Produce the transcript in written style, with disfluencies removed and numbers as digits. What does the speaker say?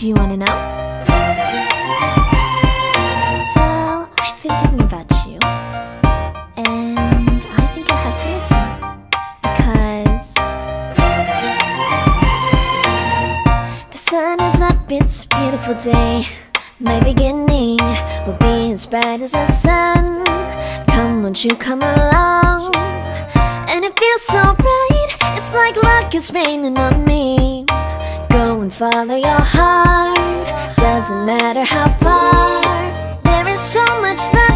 Do you want to know? Well, I've been thinking about you, and I think I have to listen, because the sun is up, it's a beautiful day. My beginning will be as bright as the sun. Come, won't you come along? And it feels so right, it's like luck is raining on me. Go and follow your heart, doesn't matter how far. There is so much that